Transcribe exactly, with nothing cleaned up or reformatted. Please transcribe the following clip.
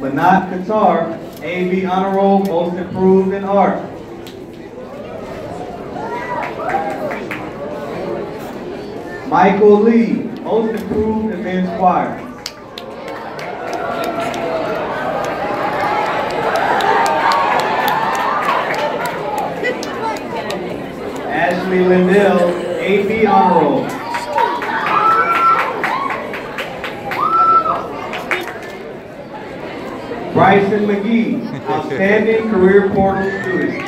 Manat Qatar, A B Honor Roll, Most Improved in Art. Michael Lee, Most Improved in Men's Choir. Ashley Lindell, A B Honor Roll. Bryson McGee, Outstanding Career Portal Student.